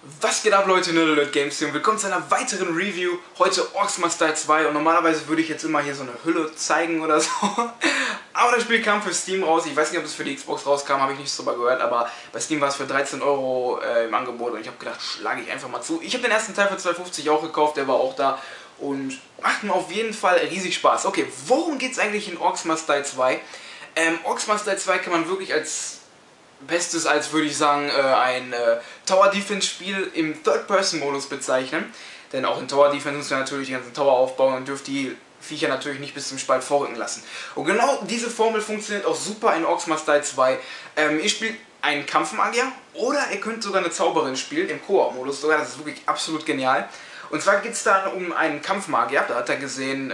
Was geht ab, Leute, Nerdalert Games hier und willkommen zu einer weiteren Review. Heute Orcs Must Die 2 und normalerweise würde ich jetzt immer hier so eine Hülle zeigen oder so. Aber das Spiel kam für Steam raus. Ich weiß nicht, ob es für die Xbox rauskam, habe ich nichts drüber gehört, aber bei Steam war es für 13 Euro im Angebot und ich habe gedacht, schlage ich einfach mal zu. Ich habe den ersten Teil für 2,50 auch gekauft, der war auch da und macht mir auf jeden Fall riesig Spaß. Okay, worum geht es eigentlich in Orcs Must Die 2? Orcs Must Die 2 kann man wirklich als Bestes als, würde ich sagen, ein Tower Defense Spiel im Third-Person-Modus bezeichnen. Denn auch in Tower Defense müssen wir natürlich die ganzen Tower aufbauen und dürft die Viecher natürlich nicht bis zum Spalt vorrücken lassen. Und genau diese Formel funktioniert auch super in Orcs Must Die 2. Ihr spielt einen Kampfmagier oder ihr könnt sogar eine Zauberin spielen im Koop-Modus sogar. Das ist wirklich absolut genial. Und zwar geht es dann um einen Kampfmagier. Da hat er gesehen,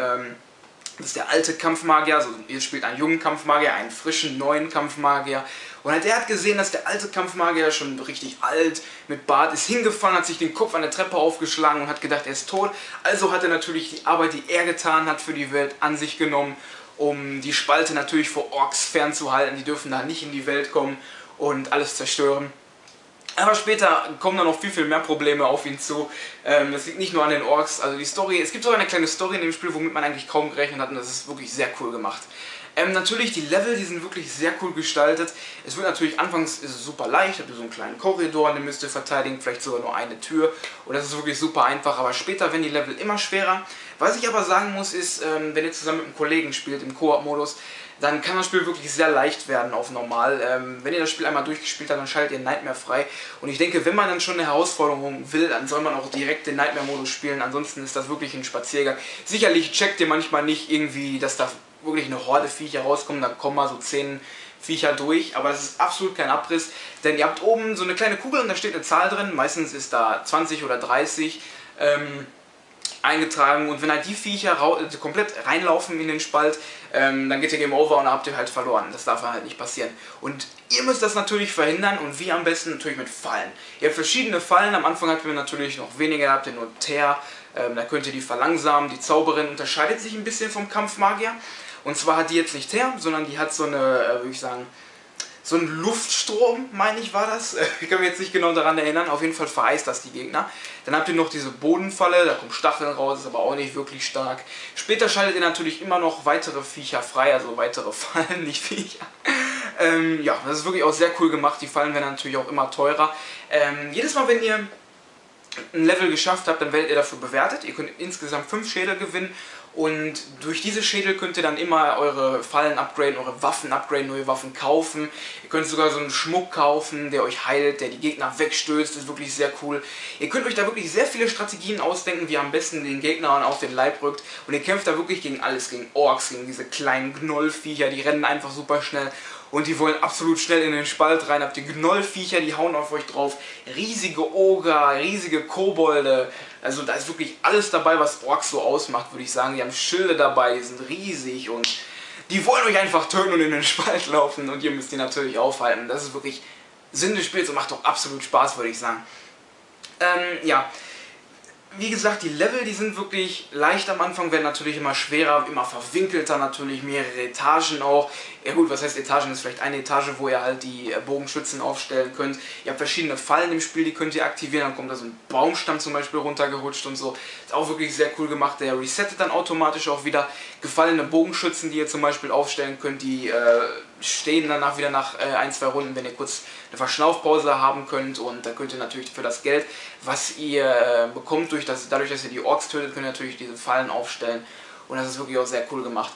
das ist der alte Kampfmagier, also ihr spielt einen jungen Kampfmagier, einen frischen, neuen Kampfmagier. Und der hat gesehen, dass der alte Kampfmagier schon richtig alt mit Bart ist hingefallen, hat sich den Kopf an der Treppe aufgeschlagen und hat gedacht, er ist tot. Also hat er natürlich die Arbeit, die er getan hat für die Welt, an sich genommen, um die Spalte natürlich vor Orks fernzuhalten. Die dürfen da nicht in die Welt kommen und alles zerstören. Aber später kommen dann noch viel mehr Probleme auf ihn zu. Das liegt nicht nur an den Orks, also die Story, es gibt sogar eine kleine Story in dem Spiel, womit man eigentlich kaum gerechnet hat und das ist wirklich sehr cool gemacht. Natürlich, die Level, die sind wirklich sehr cool gestaltet. Es wird natürlich, anfangs ist es super leicht, habt ihr so einen kleinen Korridor, den müsst ihr verteidigen, vielleicht sogar nur eine Tür. Und das ist wirklich super einfach, aber später werden die Level immer schwerer. Was ich aber sagen muss ist, wenn ihr zusammen mit einem Kollegen spielt, im Koop-Modus, dann kann das Spiel wirklich sehr leicht werden auf normal. Wenn ihr das Spiel einmal durchgespielt habt, dann schaltet ihr Nightmare frei. Und ich denke, wenn man dann schon eine Herausforderung will, dann soll man auch direkt den Nightmare-Modus spielen. Ansonsten ist das wirklich ein Spaziergang. Sicherlich checkt ihr manchmal nicht irgendwie, dass da wirklich eine Horde Viecher rauskommen, dann kommen mal so 10 Viecher durch, aber das ist absolut kein Abriss, denn ihr habt oben so eine kleine Kugel und da steht eine Zahl drin, meistens ist da 20 oder 30 eingetragen und wenn halt die Viecher komplett reinlaufen in den Spalt, dann geht ihr Game Over und dann habt ihr halt verloren. Das darf halt nicht passieren. Und ihr müsst das natürlich verhindern und wie am besten natürlich mit Fallen. Ihr habt verschiedene Fallen, am Anfang habt ihr natürlich noch weniger, habt ihr nur Teer, da könnt ihr die verlangsamen. Die Zauberin unterscheidet sich ein bisschen vom Kampfmagier. Und zwar hat die jetzt nicht Teer, sondern die hat so eine, würde ich sagen, so einen Luftstrom, meine ich, war das. Ich kann mich jetzt nicht genau daran erinnern. Auf jeden Fall vereist das die Gegner. Dann habt ihr noch diese Bodenfalle, da kommen Stacheln raus, ist aber auch nicht wirklich stark. Später schaltet ihr natürlich immer noch weitere Viecher frei, also weitere Fallen, nicht Viecher. Ja, das ist wirklich auch sehr cool gemacht. Die Fallen werden natürlich auch immer teurer. Jedes Mal, wenn ihr ein Level geschafft habt, dann werdet ihr dafür bewertet. Ihr könnt insgesamt 5 Schädel gewinnen und durch diese Schädel könnt ihr dann immer eure Fallen upgraden, eure Waffen upgraden, neue Waffen kaufen. Ihr könnt sogar so einen Schmuck kaufen, der euch heilt, der die Gegner wegstößt. Das ist wirklich sehr cool. Ihr könnt euch da wirklich sehr viele Strategien ausdenken, wie ihr am besten den Gegnern auf den Leib rückt. Und ihr kämpft da wirklich gegen alles, gegen Orks, gegen diese kleinen Gnollviecher, die rennen einfach super schnell. Und die wollen absolut schnell in den Spalt rein. Habt ihr Gnollviecher, die hauen auf euch drauf. Riesige Oger, riesige Kobolde. Also da ist wirklich alles dabei, was Orks so ausmacht, würde ich sagen. Die haben Schilde dabei, die sind riesig und die wollen euch einfach töten und in den Spalt laufen. Und ihr müsst die natürlich aufhalten. Das ist wirklich Sinn des Spiels und macht doch absolut Spaß, würde ich sagen. Ja. Wie gesagt, die Level, die sind wirklich leicht am Anfang, werden natürlich immer schwerer, immer verwinkelter natürlich, mehrere Etagen auch. Ja gut, was heißt Etagen? Das ist vielleicht eine Etage, wo ihr halt die Bogenschützen aufstellen könnt. Ihr habt verschiedene Fallen im Spiel, die könnt ihr aktivieren, dann kommt da so ein Baumstamm zum Beispiel runtergerutscht und so. Ist auch wirklich sehr cool gemacht, der resettet dann automatisch auch wieder. Gefallene Bogenschützen, die ihr zum Beispiel aufstellen könnt, die stehen danach wieder nach 1-2 Runden, wenn ihr kurz eine Verschnaufpause haben könnt und da könnt ihr natürlich für das Geld, was ihr bekommt, dadurch, dass ihr die Orks tötet, könnt ihr natürlich diese Fallen aufstellen und das ist wirklich auch sehr cool gemacht.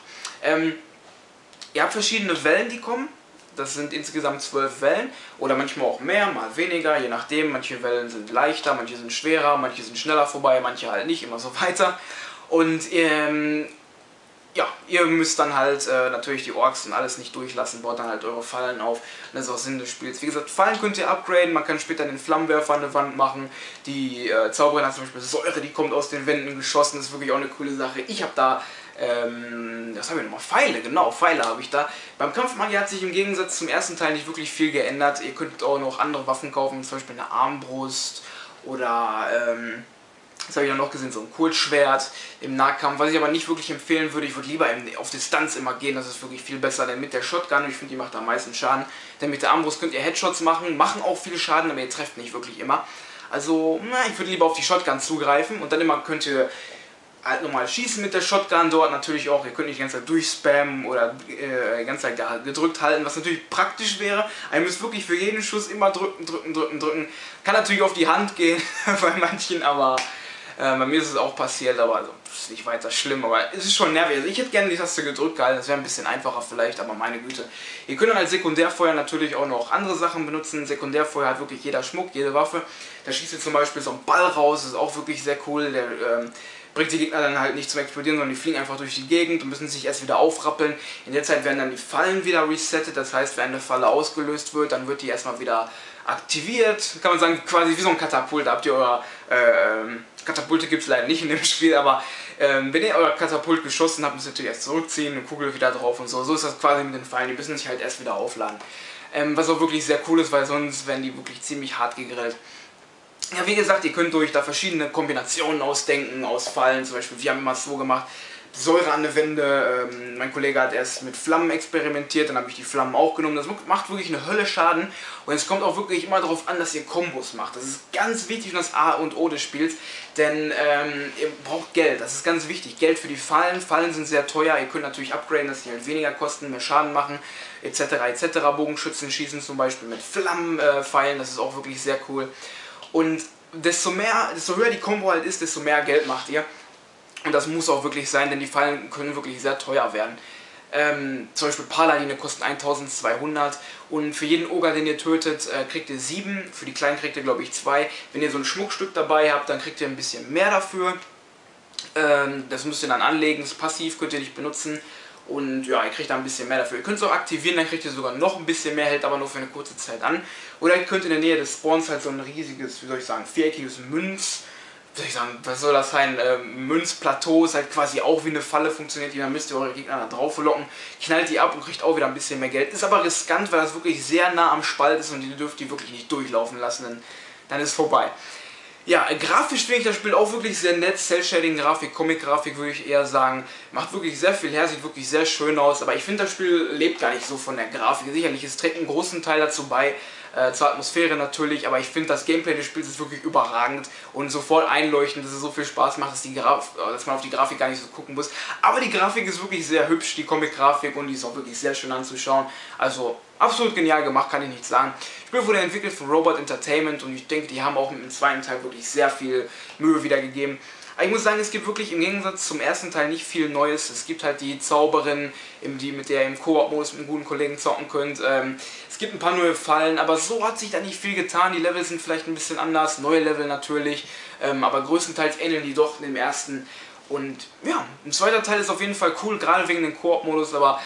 Ihr habt verschiedene Wellen, die kommen. Das sind insgesamt 12 Wellen oder manchmal auch mehr, mal weniger, je nachdem. Manche Wellen sind leichter, manche sind schwerer, manche sind schneller vorbei, manche halt nicht, immer so weiter. Und ja, ihr müsst dann halt natürlich die Orks und alles nicht durchlassen, baut dann halt eure Fallen auf. Und das ist auch Sinn des Spiels. Wie gesagt, Fallen könnt ihr upgraden, man kann später den Flammenwerfer an der Wand machen. Die Zauberin hat zum Beispiel Säure, die kommt aus den Wänden geschossen, das ist wirklich auch eine coole Sache. Ich habe da, was habe ich nochmal? Pfeile, genau, Pfeile habe ich da. Beim Kampfmagier hat sich im Gegensatz zum ersten Teil nicht wirklich viel geändert. Ihr könnt auch noch andere Waffen kaufen, zum Beispiel eine Armbrust oder das habe ich dann noch gesehen, so ein Kurzschwert im Nahkampf, was ich aber nicht wirklich empfehlen würde. Ich würde lieber auf Distanz immer gehen, das ist wirklich viel besser, denn mit der Shotgun, ich finde, die macht am meisten Schaden. Denn mit der Armbrust könnt ihr Headshots machen, machen auch viel Schaden, aber ihr trefft nicht wirklich immer. Also, na, ich würde lieber auf die Shotgun zugreifen und dann immer könnt ihr halt nochmal schießen mit der Shotgun dort natürlich auch. Ihr könnt nicht die ganze Zeit durchspammen oder die ganze Zeit gedrückt halten, was natürlich praktisch wäre. Ihr müsst wirklich für jeden Schuss immer drücken, drücken, drücken, drücken. Kann natürlich auf die Hand gehen bei manchen, aber bei mir ist es auch passiert, aber also, ist nicht weiter schlimm, aber es ist schon nervig. Also ich hätte gerne die Taste gedrückt gehalten, das wäre ein bisschen einfacher vielleicht, aber meine Güte. Ihr könnt dann als Sekundärfeuer natürlich auch noch andere Sachen benutzen. Sekundärfeuer hat wirklich jeder Schmuck, jede Waffe. Da schießt ihr zum Beispiel so einen Ball raus, das ist auch wirklich sehr cool. Der bringt die Gegner dann halt nicht zum Explodieren, sondern die fliegen einfach durch die Gegend und müssen sich erst wieder aufrappeln. In der Zeit werden dann die Fallen wieder resettet, das heißt, wenn eine Falle ausgelöst wird, dann wird die erstmal wieder aktiviert. Kann man sagen, quasi wie so ein Katapult. Da habt ihr euer Katapulte gibt es leider nicht in dem Spiel, aber wenn ihr euer Katapult geschossen habt, müsst ihr natürlich erst zurückziehen, eine Kugel wieder drauf und so. So ist das quasi mit den Fallen, die müssen sich halt erst wieder aufladen. Was auch wirklich sehr cool ist, weil sonst werden die wirklich ziemlich hart gegrillt. Ja, wie gesagt, ihr könnt euch da verschiedene Kombinationen ausdenken, aus Fallen. Zum Beispiel, wir haben immer so gemacht, Säure an der Wände. Mein Kollege hat erst mit Flammen experimentiert, dann habe ich die Flammen auch genommen. Das macht wirklich eine Hölle Schaden. Und es kommt auch wirklich immer darauf an, dass ihr Kombos macht. Das ist ganz wichtig für das A und O des Spiels, denn ihr braucht Geld. Das ist ganz wichtig. Geld für die Fallen. Fallen sind sehr teuer. Ihr könnt natürlich upgraden, dass die halt weniger kosten, mehr Schaden machen, etc. etc. Bogenschützen schießen zum Beispiel mit Flammenpfeilen. Das ist auch wirklich sehr cool. Und desto höher die Combo halt ist, desto mehr Geld macht ihr. Und das muss auch wirklich sein, denn die Fallen können wirklich sehr teuer werden. Zum Beispiel Paladine kosten 1200 und für jeden Ogre, den ihr tötet, kriegt ihr 7. Für die kleinen kriegt ihr, glaube ich, 2. Wenn ihr so ein Schmuckstück dabei habt, dann kriegt ihr ein bisschen mehr dafür. Das müsst ihr dann anlegen, das Passiv könnt ihr nicht benutzen. Und ja, ihr kriegt da ein bisschen mehr dafür. Ihr könnt es auch aktivieren, dann kriegt ihr sogar noch ein bisschen mehr, hält aber nur für eine kurze Zeit an. Oder ihr könnt in der Nähe des Spawns halt so ein riesiges, wie soll ich sagen, viereckiges was soll das sein, Münzplateau ist halt quasi auch wie eine Falle funktioniert, dann müsst ihr eure Gegner da drauf locken, knallt die ab und kriegt auch wieder ein bisschen mehr Geld. Ist aber riskant, weil das wirklich sehr nah am Spalt ist und ihr dürft die wirklich nicht durchlaufen lassen, denn dann ist vorbei. Ja, grafisch finde ich das Spiel auch wirklich sehr nett. Cell-Shading-Grafik, Comic-Grafik würde ich eher sagen. Macht wirklich sehr viel her, sieht wirklich sehr schön aus. Aber ich finde, das Spiel lebt gar nicht so von der Grafik. Sicherlich, es trägt einen großen Teil dazu bei, zur Atmosphäre natürlich. Aber ich finde, das Gameplay des Spiels ist wirklich überragend und sofort einleuchtend, dass es so viel Spaß macht, dass man auf die Grafik gar nicht so gucken muss. Aber die Grafik ist wirklich sehr hübsch, die Comic-Grafik, und die ist auch wirklich sehr schön anzuschauen. Also absolut genial gemacht, kann ich nicht sagen. Das Spiel wurde entwickelt von Robot Entertainment und ich denke, die haben auch im zweiten Teil wirklich sehr viel Mühe wiedergegeben. Aber ich muss sagen, es gibt wirklich im Gegensatz zum ersten Teil nicht viel Neues. Es gibt halt die Zauberin, mit der ihr im Koop-Modus mit einem guten Kollegen zocken könnt. Es gibt ein paar neue Fallen, aber so hat sich da nicht viel getan. Die Level sind vielleicht ein bisschen anders, neue Level natürlich, aber größtenteils ähneln die doch dem ersten. Und ja, ein zweiter Teil ist auf jeden Fall cool, gerade wegen dem Koop-Modus, aber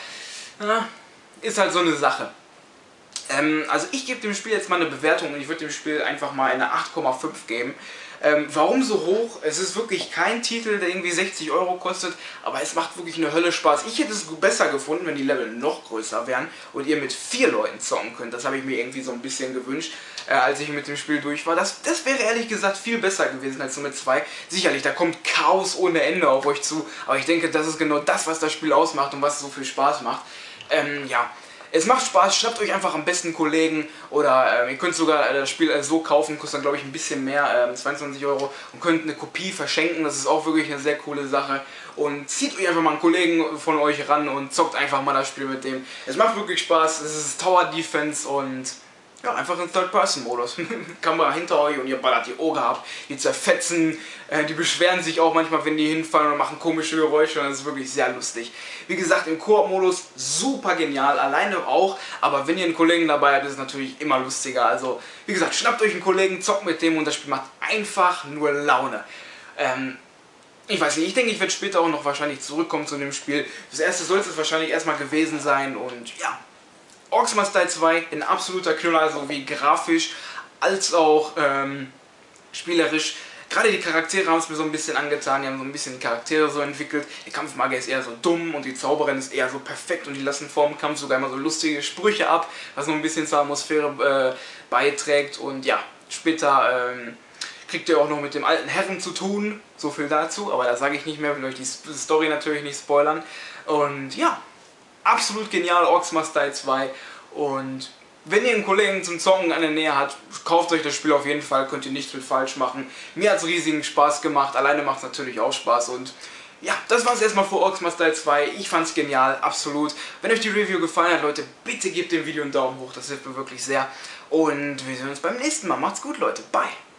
ist halt so eine Sache. Also ich gebe dem Spiel jetzt mal eine Bewertung und ich würde dem Spiel einfach mal eine 8,5 geben. Warum so hoch? Es ist wirklich kein Titel, der irgendwie 60 Euro kostet, aber es macht wirklich eine Hölle Spaß. Ich hätte es besser gefunden, wenn die Level noch größer wären und ihr mit 4 Leuten zocken könnt. Das habe ich mir irgendwie so ein bisschen gewünscht, als ich mit dem Spiel durch war. Das wäre ehrlich gesagt viel besser gewesen als nur mit 2. Sicherlich, da kommt Chaos ohne Ende auf euch zu, aber ich denke, das ist genau das, was das Spiel ausmacht und was so viel Spaß macht. Ja. Es macht Spaß, schnappt euch einfach am besten Kollegen oder ihr könnt sogar das Spiel so kaufen, kostet dann glaube ich ein bisschen mehr, 22 Euro, und könnt eine Kopie verschenken, das ist auch wirklich eine sehr coole Sache. Und zieht euch einfach mal einen Kollegen von euch ran und zockt einfach mal das Spiel mit dem. Es macht wirklich Spaß, es ist Tower Defense und ja, einfach im Third-Person-Modus. Kamera hinter euch und ihr ballert die Ogre ab, die zerfetzen, die beschweren sich auch manchmal, wenn die hinfallen und machen komische Geräusche, und das ist wirklich sehr lustig. Wie gesagt, im Koop-Modus super genial, alleine auch, aber wenn ihr einen Kollegen dabei habt, ist es natürlich immer lustiger. Also, wie gesagt, schnappt euch einen Kollegen, zockt mit dem und das Spiel macht einfach nur Laune. Ich weiß nicht, ich denke, ich werde später auch noch wahrscheinlich zurückkommen zu dem Spiel. Das erste soll es wahrscheinlich erstmal gewesen sein und ja. Orcs Must Die 2, ein absoluter Knüller, sowie grafisch als auch spielerisch. Gerade die Charaktere haben es mir so ein bisschen angetan, die haben so ein bisschen die Charaktere so entwickelt. Der Kampfmagier ist eher so dumm und die Zauberin ist eher so perfekt und die lassen vor dem Kampf sogar immer so lustige Sprüche ab, was noch ein bisschen zur Atmosphäre beiträgt. Und ja, später kriegt ihr auch noch mit dem alten Herren zu tun, so viel dazu, aber da sage ich nicht mehr, will euch die Story natürlich nicht spoilern. Und ja, absolut genial, Orcs Must Die 2, und wenn ihr einen Kollegen zum Zocken an der Nähe habt, kauft euch das Spiel auf jeden Fall, könnt ihr nichts mit falsch machen. Mir hat es riesigen Spaß gemacht, alleine macht es natürlich auch Spaß und ja, das war es erstmal für Orcs Style 2. Ich fand es genial, absolut. Wenn euch die Review gefallen hat, Leute, bitte gebt dem Video einen Daumen hoch, das hilft mir wirklich sehr. Und wir sehen uns beim nächsten Mal. Macht's gut, Leute. Bye.